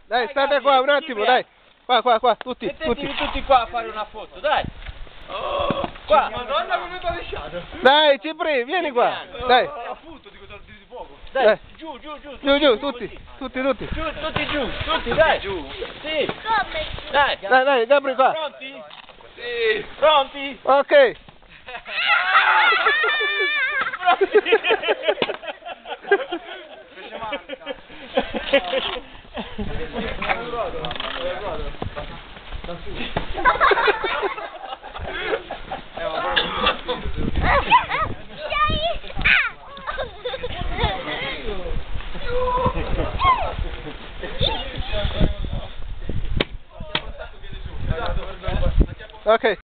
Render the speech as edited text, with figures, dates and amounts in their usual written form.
Dai, state qua un attimo, dai. Qua, tutti. Mettetevi tutti qua a fare una foto, dai. Oh, qua. Madonna, come ti ho lasciato. Dai, Cipri, vieni qua. Dai. Appunto, dico di fuoco. Dai, giù. Giù, tutti. Giù, tutti, dai. Giù. Sì. Dai. Dai, Gabri qua. Pronti? Sì. Pronti? Ok. Ok.